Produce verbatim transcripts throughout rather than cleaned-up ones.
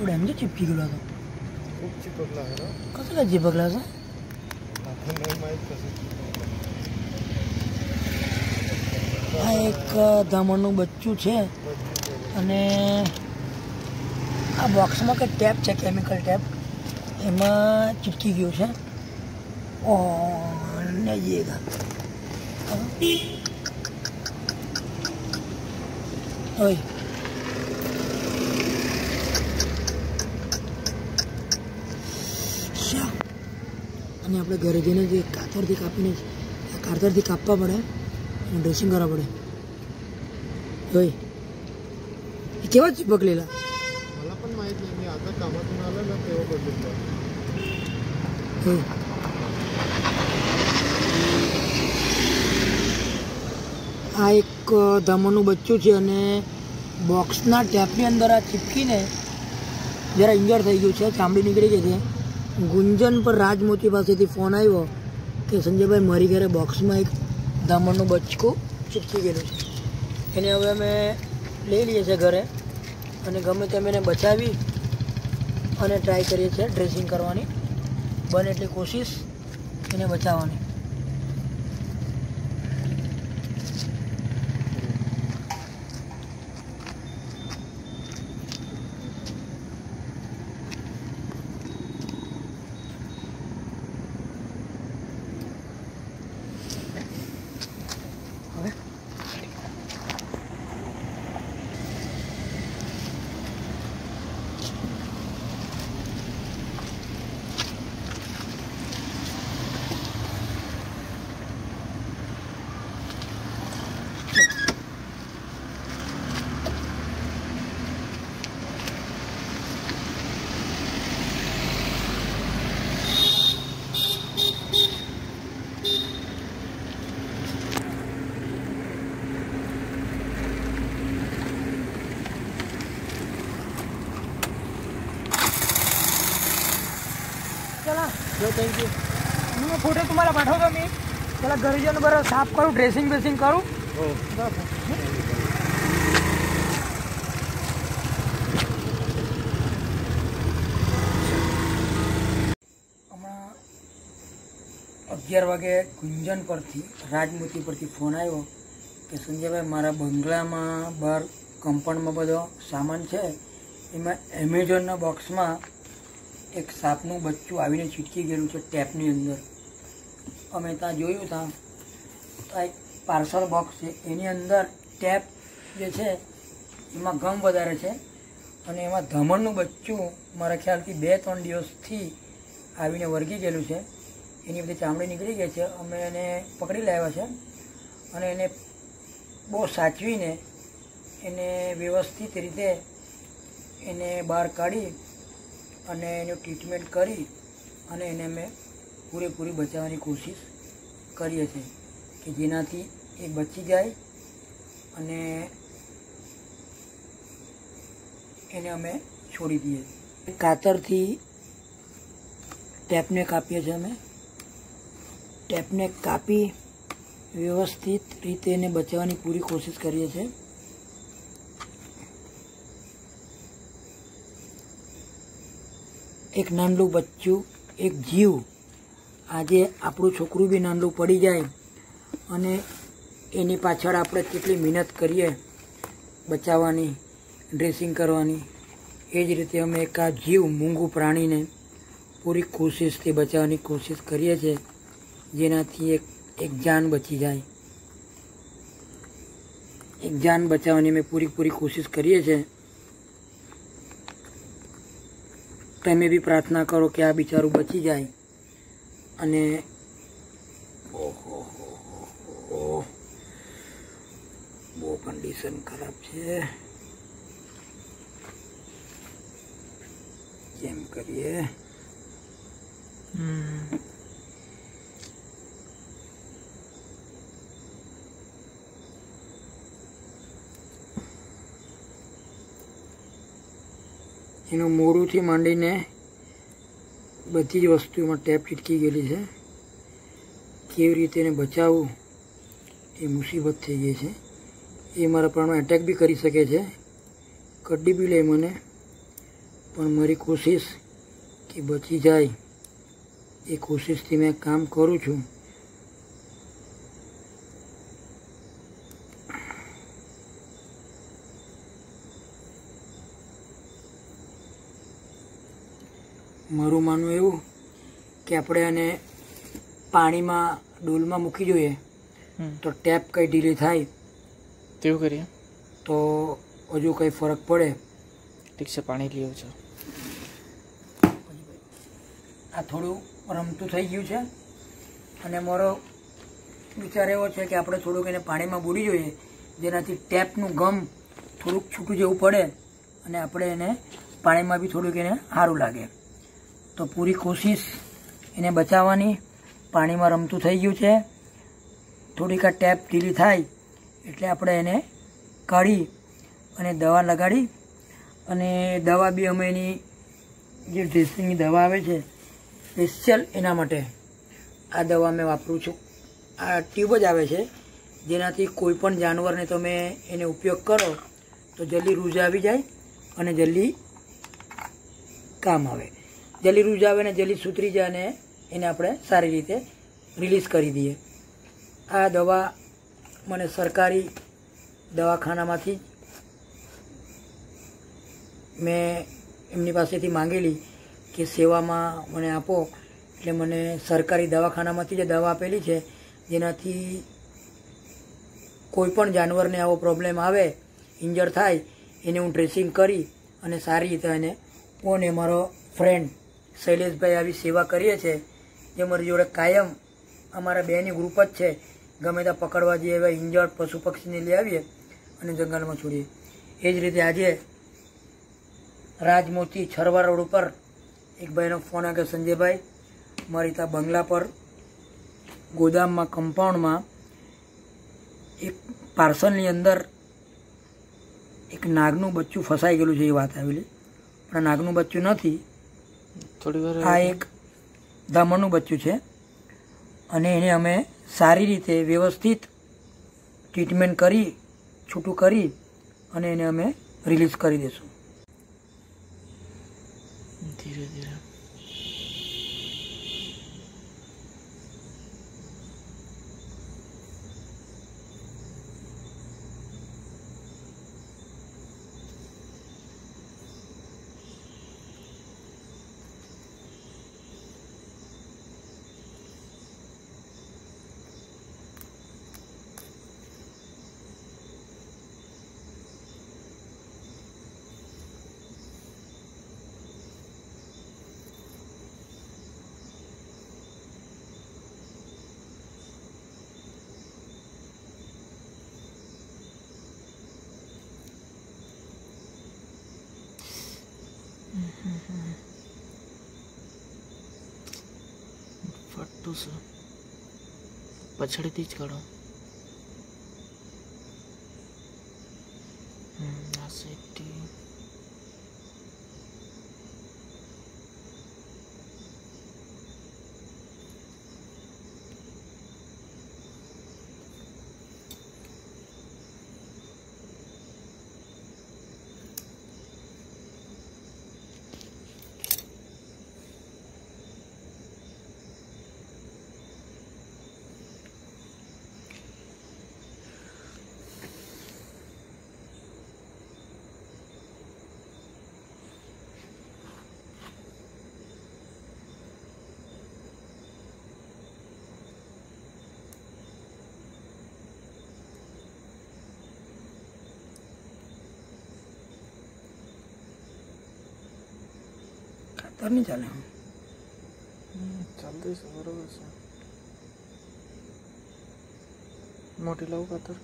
M चिपकी गेलो तो खूप चिपकला आहे ना कसं काय चिपकला असं आपण नाही माहित कसं આ એક ધામણનું બચ્ચું છે અને આ બોક્સમાં કંઈક ટેપ છે કેમિકલ ટેપ એમાં ચીપકી ગયું છે ઓ નજીક ઓય અને આપણે ઘરે જઈને જે કાતરથી કાપીને કાતરથી કાપવા પડે અને ડ્રેસિંગ કરવા પડે ઓય એ કેવા चिपकलेला मला पण माहित नाही मी आता कामातून आलो ना तेव्हा बघितलं આ એક ધામણનું બચ્ચું છે અને બોક્સના ટેપની અંદર આ ચીપકીને જરા ઇન્જર થઈ ગયું છે ચામડી નીકળી ગઈ છે ગુંજન પર રાજમોતી પાસેથી ફોન આવ્યો કે સંજયભાઈ મારી ઘરે બોક્સમાં એક ધામણનું બચ્ચું ચીપકી ગયેલું છે એને હવે અમે લઈ લઈએ છીએ ઘરે અને ગમે તેમ એને બચાવી અને ટ્રાય કરીએ છીએ ડ્રેસિંગ કરવાની બને એટલી કોશિશ એને બચાવવાની चला जो थैंक यू मैं फोटो तुम्हाला पाठवतो मी त्याला घरी जाऊन बरं साफ करू ड्रेसिंग बेसिंग करू हो હમણાં અગિયાર વાગે ગુંજન પરથી રાજમોતી પરથી ફોન આવ્યો કે સંજયભાઈ મારા બંગલામાં બહાર કમ્પાઉન્ડમાં બધો સામાન છે એમાં એમેઝોનના બોક્સમાં એક સાપનું બચ્ચું આવીને છીટકી ગયેલું છે ટેપની અંદર અમે ત્યાં જોયું ત્યાં તો એક પાર્સલ બોક્સ છે એની અંદર ટેપ જે છે એમાં ગમ વધારે છે અને એમાં ધમણનું બચ્ચું મારા ખ્યાલથી બે ત્રણ દિવસથી આવીને વળગી ગયેલું છે એની બધી ચામડી નીકળી ગઈ છે અમે એને પકડી લાવ્યા છે અને એને બહુ સાચવીને એને વ્યવસ્થિત રીતે એને બહાર કાઢી અને એનું ટ્રીટમેન્ટ કરી અને એને અમે પૂરેપૂરી બચાવવાની કોશિશ કરીએ છીએ કે જેનાથી એ બચી જાય અને એને અમે છોડી દઈએ કાતરથી ટેપને કાપીએ છીએ અમે ટેપને કાપી વ્યવસ્થિત રીતે એને બચાવવાની પૂરી કોશિશ કરીએ છીએ એક નાનલું બચ્ચું એક જીવ આજે આપણું છોકરું બી નાનલું પડી જાય અને એની પાછળ આપણે કેટલી મહેનત કરીએ બચાવવાની ડ્રેસિંગ કરવાની એ જ રીતે અમે એક આ જીવ મૂંગું પ્રાણીને પૂરી કોશિશથી બચાવવાની કોશિશ કરીએ છીએ જેનાથી એક એક જાન બચી જાય એક જાન બચાવવાની અમે પૂરી પૂરી કોશિશ કરીએ છીએ તમે બી પ્રાર્થના કરો કે આ બિચારું બચી જાય અને ઓહો બહુ કન્ડિશન ખરાબ છે કેમ કરીએ એનું મોઢુંથી માંડીને બધી જ વસ્તુમાં ટેપ ચીટકી ગયેલી છે કેવી રીતે એને બચાવવું એ મુસીબત થઈ ગઈ છે એ મારા પ્રાણમાં એટેક બી કરી શકે છે કડ્ડી બી લે મને પણ મારી કોશિશ કે બચી જાય એ કોશિશથી મેં કામ કરું છું. મારું માનવું એવું કે આપણે આને પાણીમાં ડોલમાં મૂકી જોઈએ તો ટેપ કંઈ ઢીલી થાય તેવું કરીએ તો હજુ કંઈ ફરક પડે. ઠીક છે, પાણી લેવું છે. આ થોડું રમતું થઈ ગયું છે અને મારો વિચાર એવો છે કે આપણે થોડુંક એને પાણીમાં બોળી જોઈએ જેનાથી ટેપનું ગમ થોડુંક છૂટું જેવું પડે અને આપણે એને પાણીમાં બી થોડુંક એને સારું લાગે. તો પૂરી કોશિશ એને બચાવવાની. પાણીમાં રમતું થઈ ગયું છે. થોડીક આ ટેપ ઢીલી થાય એટલે આપણે એને કાઢી અને દવા લગાડી અને દવા બી અમે એની જે ડ્રેસિંગની દવા આવે છે સ્પેશિયલ એના માટે આ દવા મેં વાપરું છું. આ ટ્યુબ જ આવે છે જેનાથી કોઈ પણ જાનવરને તમે એને ઉપયોગ કરો તો જલ્દી રૂઝ આવી જાય અને જલ્દી કામ આવે. જલ્દી રૂઝ આવે ને જલ્દી સુધરી જાય અને એને આપણે સારી રીતે રિલીઝ કરી દઈએ. આ દવા મને સરકારી દવાખાનામાંથી મેં એમની પાસેથી માંગેલી કે સેવામાં મને આપો એટલે મને સરકારી દવાખાનામાંથી જે દવા આપેલી છે જેનાથી કોઈ પણ જાનવરને આવો પ્રોબ્લેમ આવે ઇન્જર થાય એને હું ડ્રેસિંગ કરી અને સારી રીતે એને હું અને મારો ફ્રેન્ડ શૈલેષભાઈ આવી સેવા કરીએ છીએ જે મારી જોડે કાયમ અમારા બેની ગ્રુપ જ છે. ગમે ત્યાં પકડવા જઈએ એવા ઇન્જર્ડ પશુ પક્ષીને લઈ આવીએ અને જંગલમાં છોડીએ. એ જ રીતે આજે રાજમોતી છરવા રોડ ઉપર એક ભાઈનો ફોન આવ્યો, સંજયભાઈ મારી ત્યાં બંગલા પર ગોદામમાં કમ્પાઉન્ડમાં એક પાર્સલની અંદર એક નાગનું બચ્ચું ફસાઈ ગયેલું છે એ વાત આવેલી, પણ નાગનું બચ્ચું નથી, થોડી વાર આ એક ધામણનું બચ્ચું છે અને એને અમે સારી રીતે વ્યવસ્થિત ટ્રીટમેન્ટ કરી છૂટું કરી અને એને અમે રિલીઝ કરી દઈશું. ધીરે ધીરે ફટતું છે, પછાડીથી જ કાઢો. આ સાઈડથી ખાતર નહીં ચાલે. ચાલતું છે, બરોબર છે. મોટી લાવું ખાતર.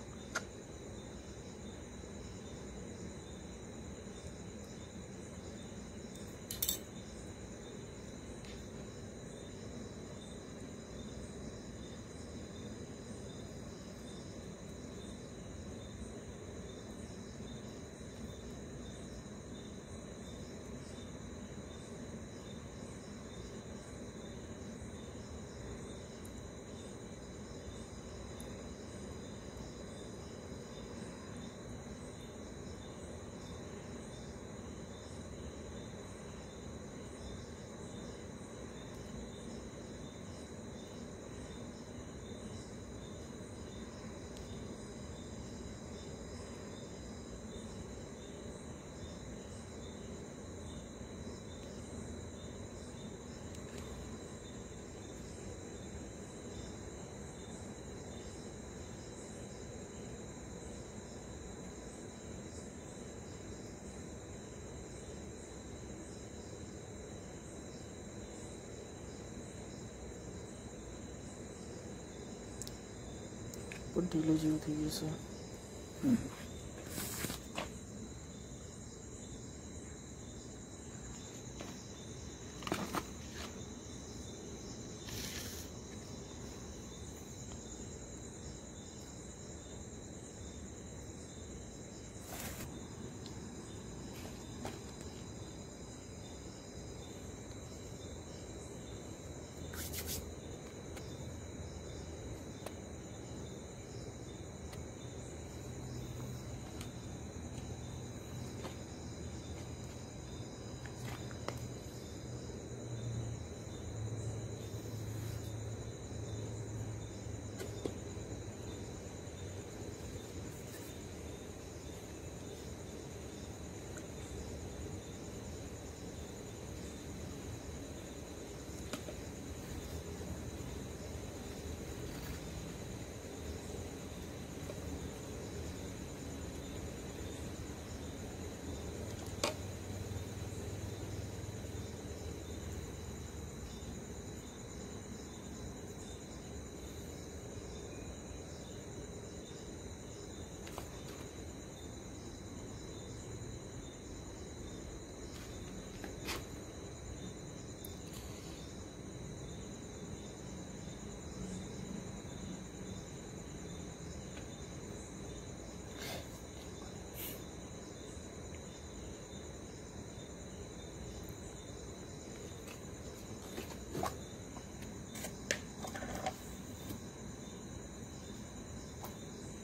પણ ઢીલો જેવું થઈ ગયું છે.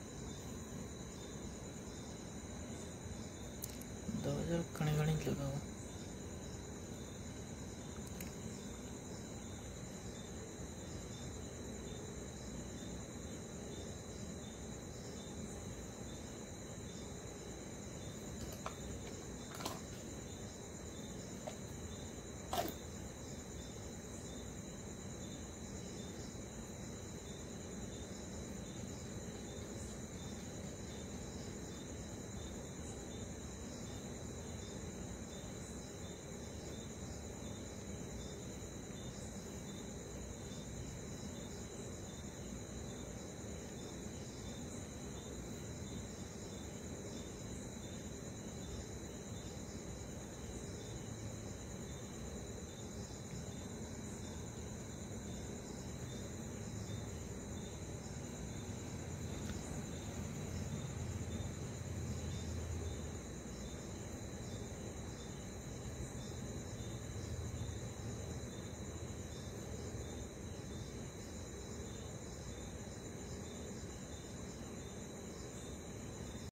દવા જરા ઘણી ઘણી જ લગાવો.